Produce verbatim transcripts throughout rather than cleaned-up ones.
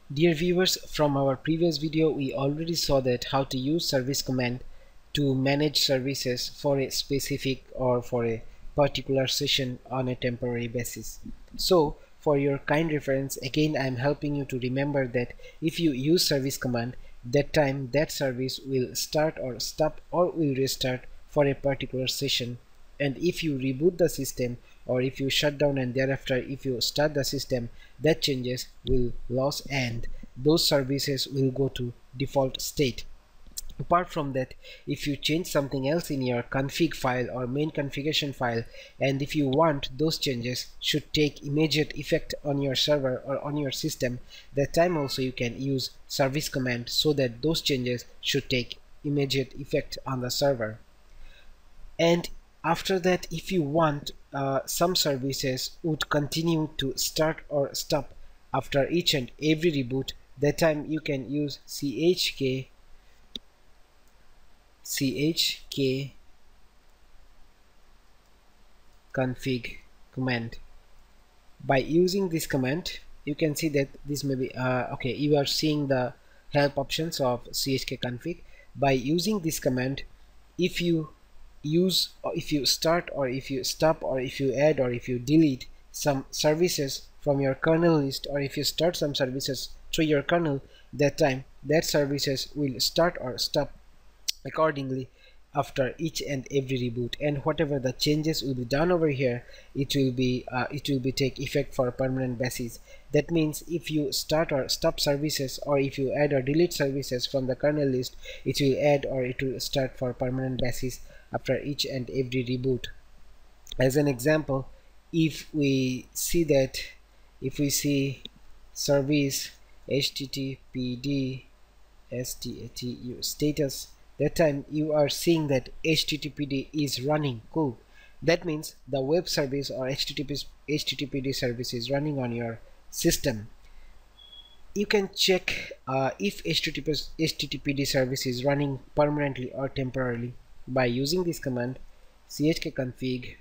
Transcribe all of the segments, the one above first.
Dear viewers, from our previous video we already saw that how to use service command to manage services for a specific or for a particular session on a temporary basis. So for your kind reference, again I am helping you to remember that if you use service command, that time that service will start or stop or will restart for a particular session, and if you reboot the system or if you shut down and thereafter if you start the system, that changes will lose and those services will go to default state. Apart from that, if you change something else in your config file or main configuration file, and if you want those changes should take immediate effect on your server or on your system, that time also you can use service command so that those changes should take immediate effect on the server. And after that, if you want uh, some services would continue to start or stop after each and every reboot, that time you can use chk chk config command. By using this command, you can see that this may be uh, okay, you are seeing the help options of chk config. By using this command, if you use or if you start or if you stop or if you add or if you delete some services from your kernel list, or if you start some services through your kernel, that time that services will start or stop accordingly after each and every reboot, and whatever the changes will be done over here, it will be uh, it will be take effect for a permanent basis. That means if you start or stop services or if you add or delete services from the kernel list, it will add or it will start for permanent basis after each and every reboot. As an example, if we see that if we see service httpd statu status, that time you are seeing that httpd is running. Cool. That means the web service or http httpd service is running on your system. You can check uh, if http httpd service is running permanently or temporarily by using this command chkconfig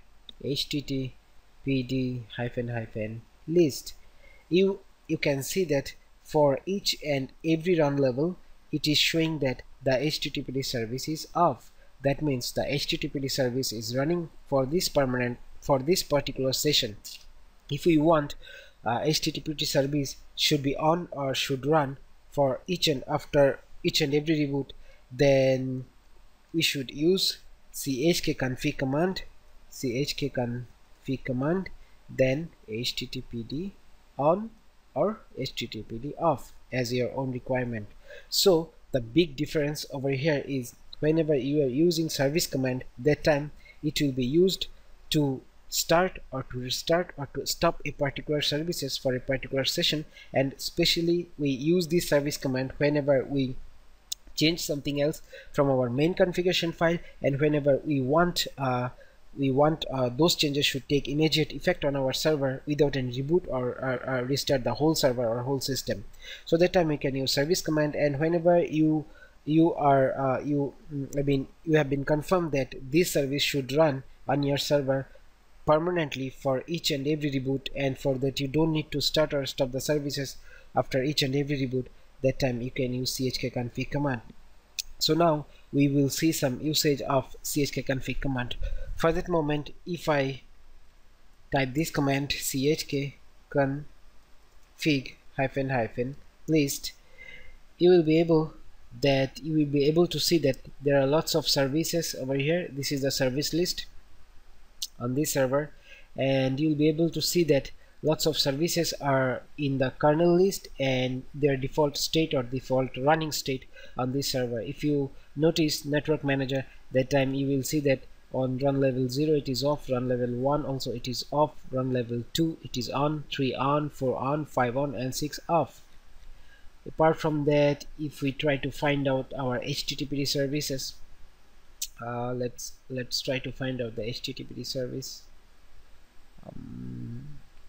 httpd hyphen hyphen list. You you can see that for each and every run level it is showing that the httpd service is off. That means the httpd service is running for this permanent for this particular session. If we want uh, httpd service should be on or should run for each and after each and every reboot, then we should use chkconfig command chkconfig command then httpd on or httpd off as your own requirement. So the big difference over here is whenever you are using service command, that time it will be used to start or to restart or to stop a particular services for a particular session, and especially we use this service command whenever we change something else from our main configuration file, and whenever we want uh, we want uh, those changes should take immediate effect on our server without any reboot or, or, or restart the whole server or whole system. So that time we can use service command, and whenever you you are uh, you I mean you have been confirmed that this service should run on your server permanently for each and every reboot, and for that you don't need to start or stop the services after each and every reboot, that time you can use chkconfig command. So now we will see some usage of chkconfig command. For that moment, if I type this command chkconfig hyphen hyphen list, you will be able that you will be able to see that there are lots of services over here. This is the service list on this server, and you'll be able to see that lots of services are in the kernel list and their default state or default running state on this server. If you notice network manager, that time you will see that on run level zero it is off, run level one also it is off, run level two it is on, three on, four on, five on, and six off. Apart from that, if we try to find out our httpd services, uh, let's let's try to find out the httpd service. um,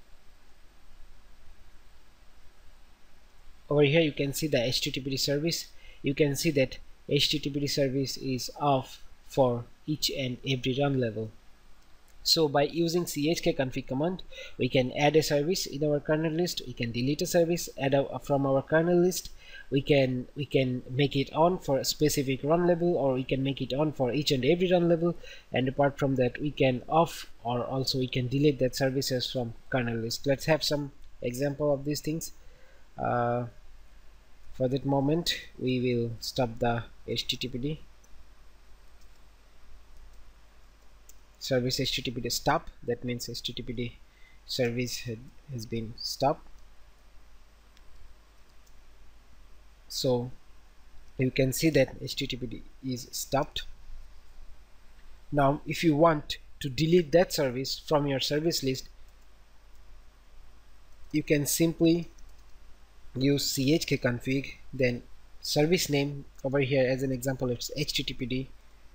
Over here you can see the httpd service. You can see that httpd service is off for each and every run level. So by using chkconfig command, we can add a service in our kernel list, we can delete a service, add a, from our kernel list, we can we can make it on for a specific run level, or we can make it on for each and every run level, and apart from that we can off, or also we can delete that services from kernel list. Let's have some example of these things. Uh, for that moment we will stop the H T T P D service. H T T P D stop, that means H T T P D service had, has been stopped. So you can see that H T T P D is stopped. Now if you want to delete that service from your service list, you can simply use chkconfig, then service name over here, as an example it's H T T P D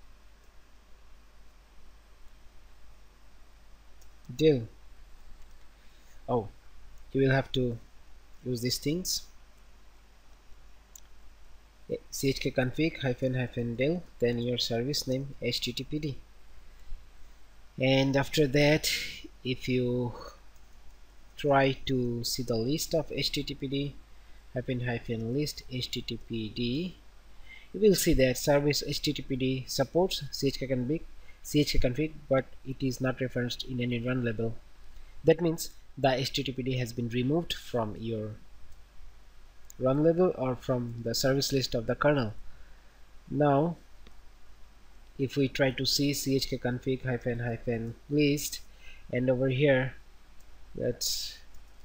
del. Oh, you will have to use these things, chkconfig hyphen hyphen del, then your service name H T T P D. And after that, if you try to see the list of H T T P D hyphen hyphen list H T T P D, you will see that service H T T P D supports chkconfig chkconfig, but it is not referenced in any run level. That means the H T T P D has been removed from your run level or from the service list of the kernel. Now if we try to see chkconfig hyphen hyphen list, and over here let's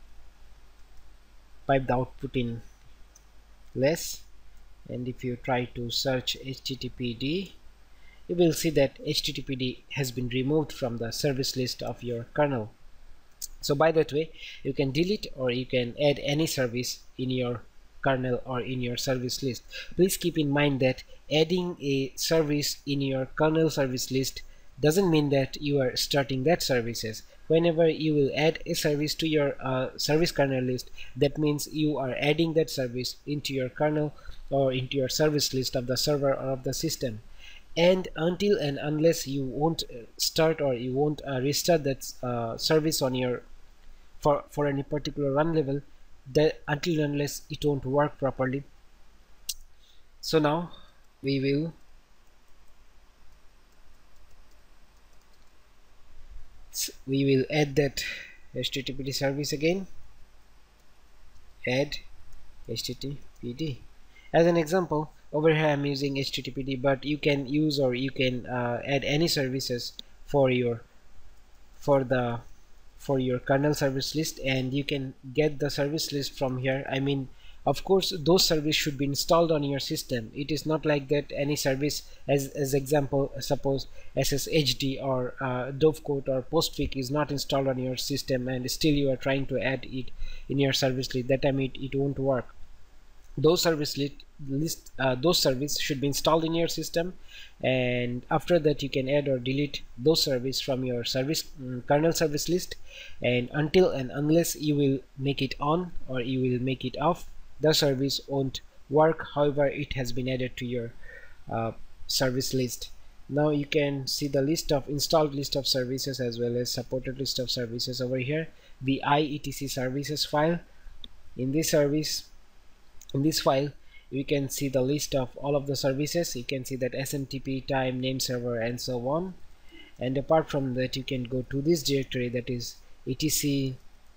pipe the output in less, and if you try to search H T T P D, you will see that H T T P D has been removed from the service list of your kernel. So by that way you can delete or you can add any service in your kernel or in your service list. Please keep in mind that adding a service in your kernel service list doesn't mean that you are starting that services. Whenever you will add a service to your uh, service kernel list, that means you are adding that service into your kernel or into your service list of the server or of the system. And until and unless you won't start or you won't uh, restart that uh, service on your for for any particular run level, that until and unless it won't work properly. So now we will we will add that H T T P D service again, add H T T P D. As an example, over here I'm using H T T P D, but you can use or you can uh, add any services for your for the for your kernel service list, and you can get the service list from here. I mean, of course those services should be installed on your system. It is not like that any service, as as example, suppose S S H D or uh, dovecoat or postfix is not installed on your system and still you are trying to add it in your service list. That time it, it won't work. Those service list, list uh, those services should be installed in your system, and after that you can add or delete those services from your service um, kernel service list, and until and unless you will make it on or you will make it off, the service won't work, however it has been added to your uh, service list. Now you can see the list of installed list of services as well as supported list of services over here, the I E T C services file. In this service In this file you can see the list of all of the services. You can see that S M T P, time, name server, and so on. And apart from that, you can go to this directory, that is etc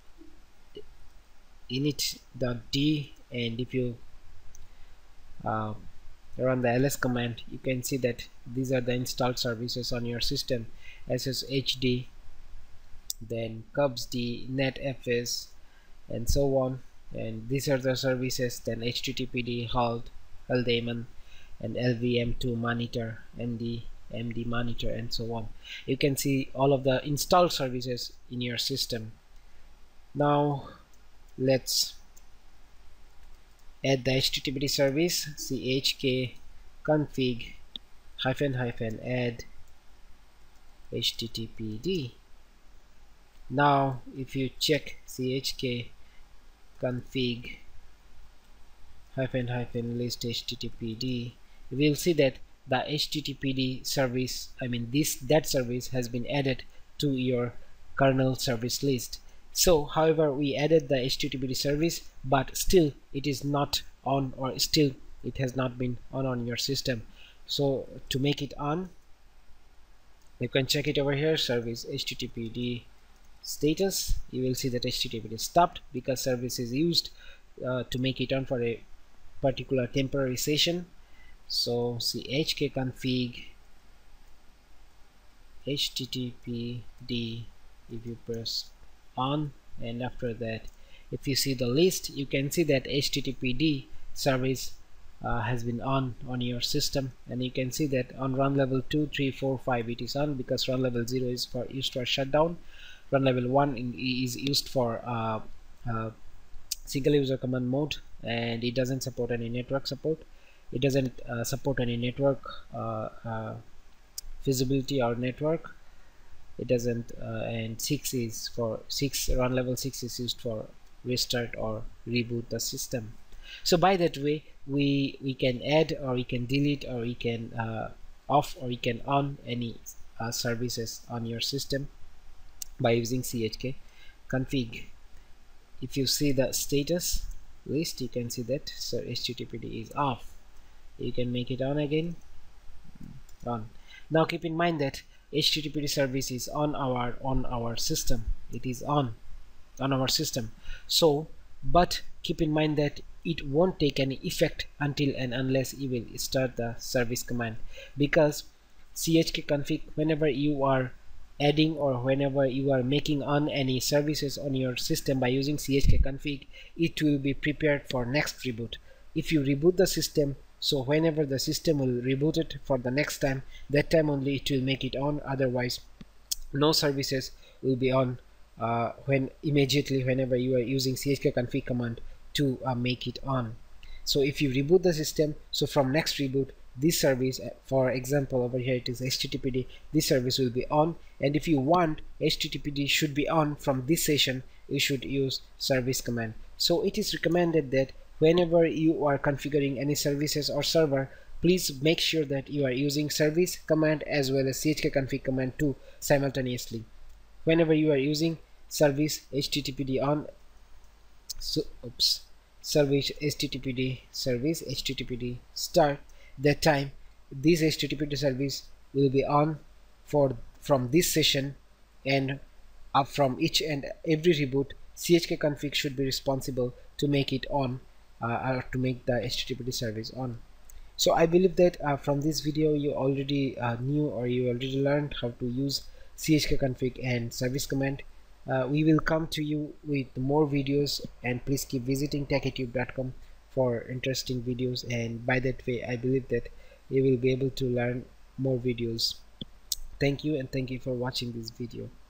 init.d, and if you uh, run the ls command, you can see that these are the installed services on your system: S S H D, then cubsd, netfs, and so on. And these are the services, then H T T P D, halt, daemon, and L V M two monitor, N D, M D monitor, and so on. You can see all of the installed services in your system. Now let's add the H T T P D service, chkconfig hyphen hyphen add H T T P D. Now if you check chk config hyphen hyphen list H T T P D, we will see that the H T T P D service, I mean this that service has been added to your kernel service list. So however, we added the H T T P service, but still it is not on, or still it has not been on on your system. So to make it on, you can check it over here, service H T T P status. You will see that H T T P is stopped because service is used uh, to make it on for a particular temporary session. So chkconfig H T T P D, if you press on, and after that if you see the list, you can see that H T T P D service uh, has been on on your system, and you can see that on run level two, three, four, five it is on, because run level zero is for used for shutdown, run level one in, is used for uh, uh, single user command mode, and it doesn't support any network support. It doesn't uh, support any network uh, uh, feasibility or network. It doesn't uh, and six is for six run level six is used for restart or reboot the system. So by that way, we we can add, or we can delete, or we can uh, off, or we can on any uh, services on your system by using chkconfig. If you see the status list, you can see that so H T T P D is off. You can make it on again, on. Now keep in mind that H T T P service is on our on our system. It is on on our system. So, but keep in mind that it won't take any effect until and unless you will start the service command, because chkconfig, whenever you are adding or whenever you are making on any services on your system by using chkconfig, it will be prepared for next reboot. If you reboot the system, so whenever the system will reboot it for the next time, that time only it will make it on. Otherwise, no services will be on uh, when immediately whenever you are using chkconfig command to uh, make it on. So if you reboot the system, so from next reboot, this service, for example over here it is H T T P D, this service will be on, and if you want H T T P D should be on from this session, you should use service command. So it is recommended that whenever you are configuring any services or server, please make sure that you are using service command as well as chkconfig command too simultaneously. Whenever you are using service H T T P D on, so oops service H T T P D service H T T P D start, that time this H T T P D service will be on for from this session, and up from each and every reboot, chkconfig should be responsible to make it on, uh, or to make the H T T P D service on. So I believe that uh, from this video you already uh, knew, or you already learned how to use chkconfig and service command. Uh, we will come to you with more videos, and please keep visiting techytube dot com for interesting videos, and by that way I believe that you will be able to learn more videos. Thank you, and thank you for watching this video.